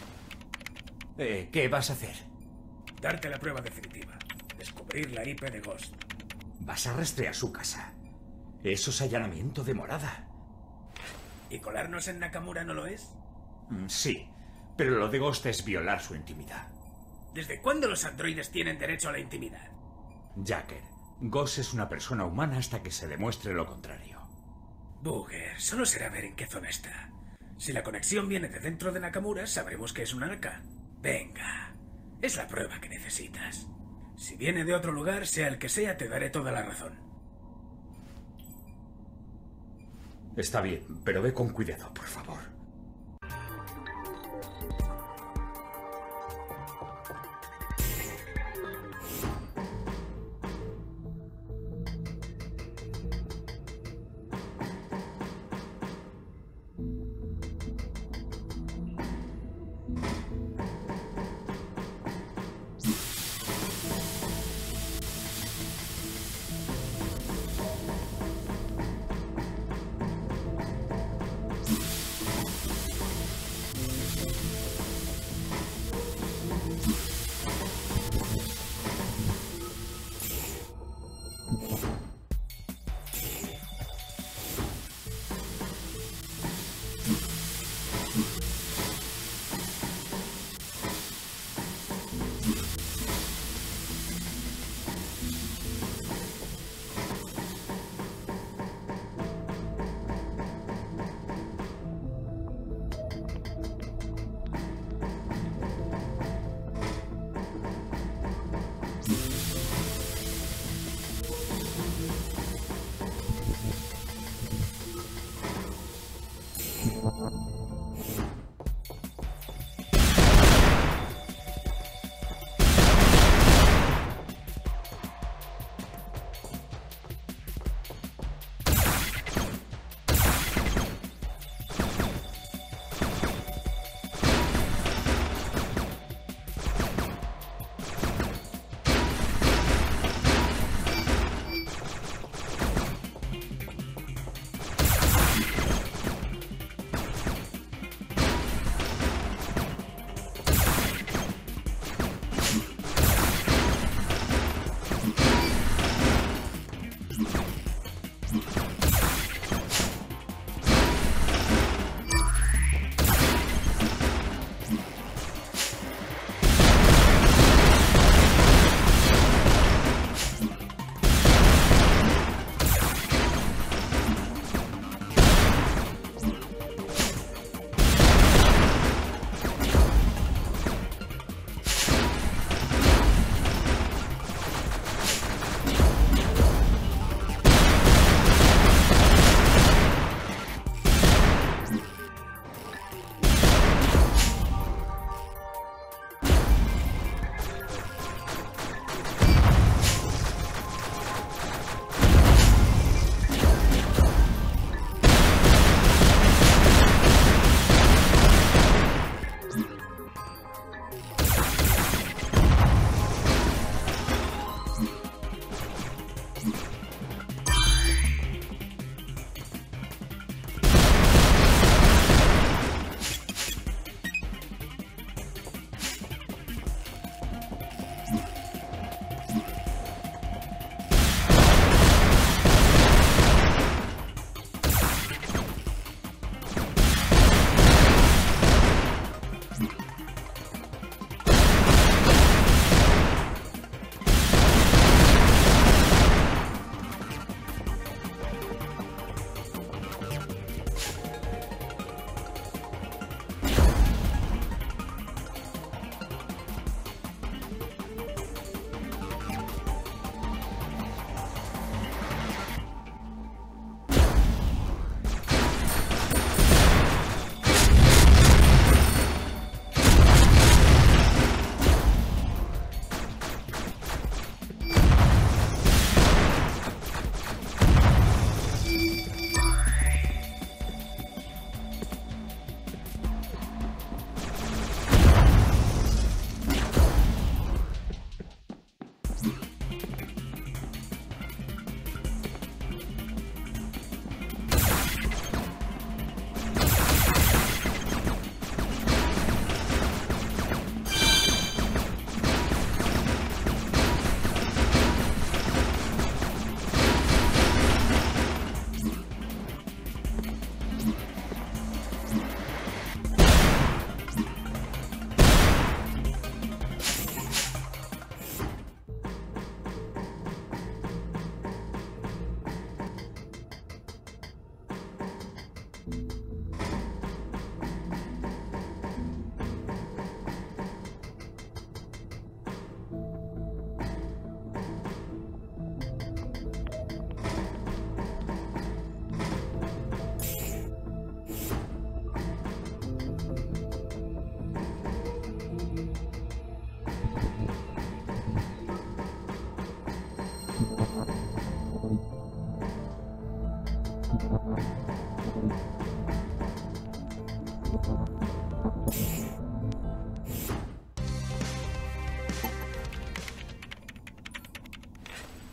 ¿Qué vas a hacer? Darte la prueba definitiva. Descubrir la IP de Ghost. Vas a rastrear su casa. Eso es allanamiento de morada. ¿Y colarnos en Nakamura no lo es? Sí, pero lo de Ghost es violar su intimidad. ¿Desde cuándo los androides tienen derecho a la intimidad? Jacker, Ghost es una persona humana hasta que se demuestre lo contrario. Booger, solo será ver en qué zona está. Si la conexión viene de dentro de Nakamura, sabremos que es un Naka. Venga, es la prueba que necesitas. Si viene de otro lugar, sea el que sea, te daré toda la razón. Está bien, pero ve con cuidado, por favor.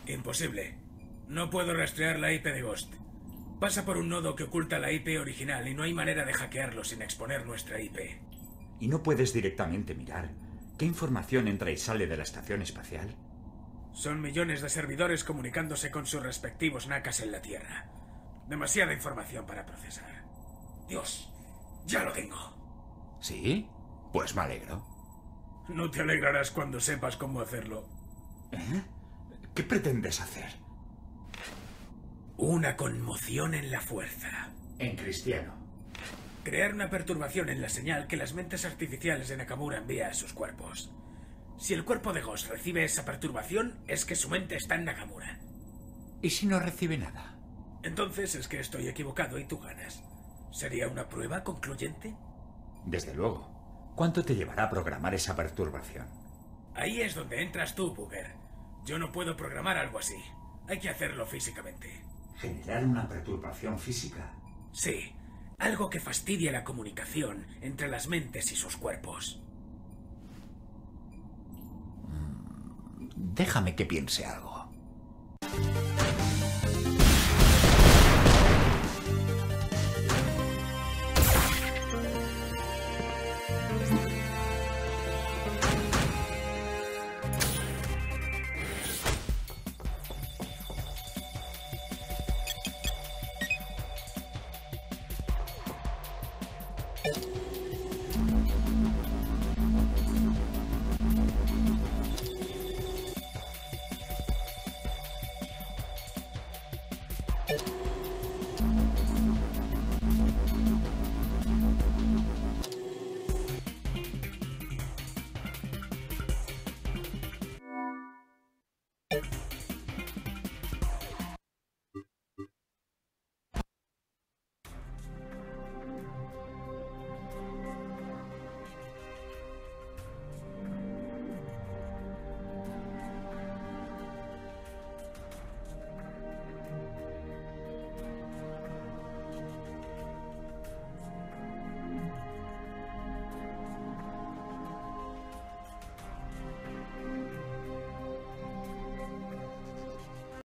Imposible. No puedo rastrear la IP de Ghost. Pasa por un nodo que oculta la IP original y no hay manera de hackearlo sin exponer nuestra IP. ¿Y no puedes directamente mirar qué información entra y sale de la estación espacial? Son millones de servidores comunicándose con sus respectivos NACAs en la Tierra. Demasiada información para procesar. Dios, ya lo tengo. ¿Sí? Pues me alegro. No te alegrarás cuando sepas cómo hacerlo. ¿Eh? ¿Qué pretendes hacer? Una conmoción en la fuerza. En cristiano. Crear una perturbación en la señal que las mentes artificiales de Nakamura envía a sus cuerpos. Si el cuerpo de Ghost recibe esa perturbación, es que su mente está en Nakamura. ¿Y si no recibe nada? Entonces es que estoy equivocado y tú ganas. ¿Sería una prueba concluyente? Desde luego. ¿Cuánto te llevará a programar esa perturbación? Ahí es donde entras tú, Booger. Yo no puedo programar algo así. Hay que hacerlo físicamente. ¿Generar una perturbación física? Sí. Algo que fastidie la comunicación entre las mentes y sus cuerpos. Déjame que piense algo.